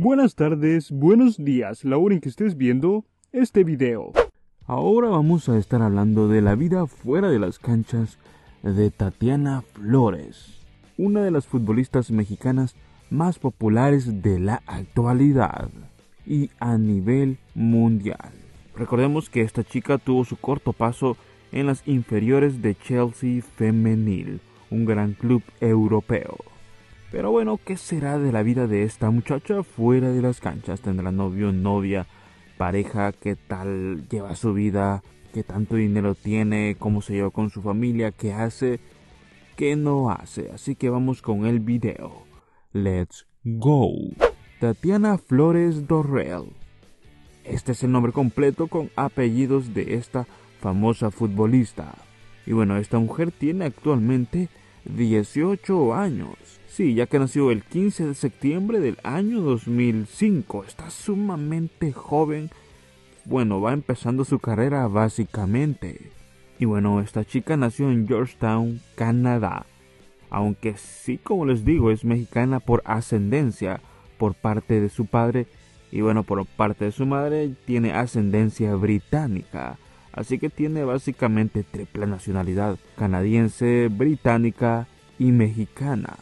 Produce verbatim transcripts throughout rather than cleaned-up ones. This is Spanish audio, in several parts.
Buenas tardes, buenos días, la hora en que estés viendo este video. Ahora vamos a estar hablando de la vida fuera de las canchas de Tatiana Flores, una de las futbolistas mexicanas más populares de la actualidad y a nivel mundial. Recordemos que esta chica tuvo su corto paso en las inferiores de Chelsea Femenil, un gran club europeo. Pero bueno, ¿qué será de la vida de esta muchacha fuera de las canchas? ¿Tendrá novio, novia, pareja? ¿Qué tal lleva su vida? ¿Qué tanto dinero tiene? ¿Cómo se lleva con su familia? ¿Qué hace? ¿Qué no hace? Así que vamos con el video. Let's go. Tatiana Flores Dorrell. Este es el nombre completo con apellidos de esta famosa futbolista. Y bueno, esta mujer tiene actualmente dieciocho años. Sí, ya que nació el quince de septiembre del año dos mil cinco. Está sumamente joven. Bueno, va empezando su carrera básicamente. Y bueno, esta chica nació en Georgetown, Canadá. Aunque sí, como les digo, es mexicana por ascendencia por parte de su padre. Y bueno, por parte de su madre tiene ascendencia británica. Así que tiene básicamente triple nacionalidad: canadiense, británica y mexicana.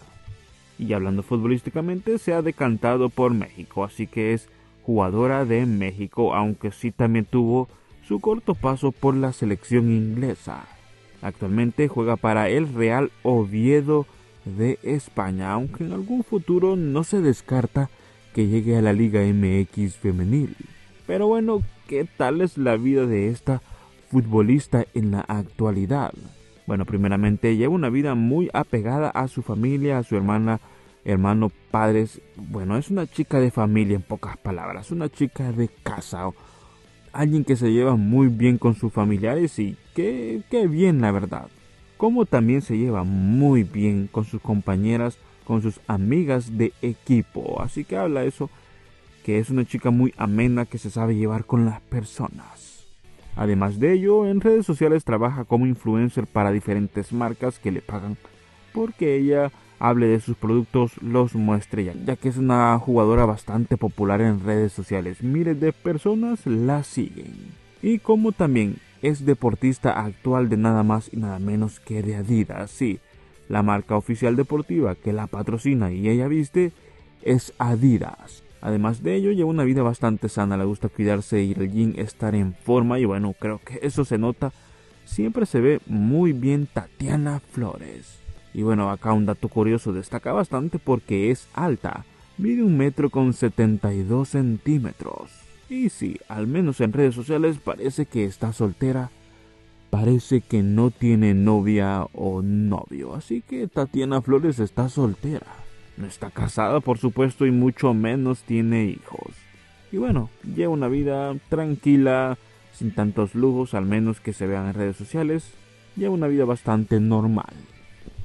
Y hablando futbolísticamente, se ha decantado por México, así que es jugadora de México, aunque sí también tuvo su corto paso por la selección inglesa. Actualmente juega para el Real Oviedo de España, aunque en algún futuro no se descarta que llegue a la Liga M X femenil. Pero bueno, ¿qué tal es la vida de esta futbolista en la actualidad? Bueno, primeramente lleva una vida muy apegada a su familia, a su hermana, hermano, padres. Bueno, es una chica de familia en pocas palabras, una chica de casa, alguien que se lleva muy bien con sus familiares y qué, qué bien la verdad. Como también se lleva muy bien con sus compañeras, con sus amigas de equipo. Así que habla eso, que es una chica muy amena, que se sabe llevar con las personas. Además de ello, en redes sociales trabaja como influencer para diferentes marcas que le pagan porque ella hable de sus productos, los muestre, ya, ya que es una jugadora bastante popular en redes sociales. Miles de personas la siguen. Y como también es deportista actual de nada más y nada menos que de Adidas. Sí, la marca oficial deportiva que la patrocina y ella viste es Adidas. Además de ello, lleva una vida bastante sana, le gusta cuidarse, ir al gym, estar en forma y bueno, creo que eso se nota. Siempre se ve muy bien Tatiana Flores. Y bueno, acá un dato curioso, destaca bastante porque es alta, mide un metro con setenta y dos centímetros. Y sí, al menos en redes sociales parece que está soltera, parece que no tiene novia o novio, así que Tatiana Flores está soltera. No está casada, por supuesto, y mucho menos tiene hijos. Y bueno, lleva una vida tranquila, sin tantos lujos, al menos que se vean en redes sociales. Lleva una vida bastante normal.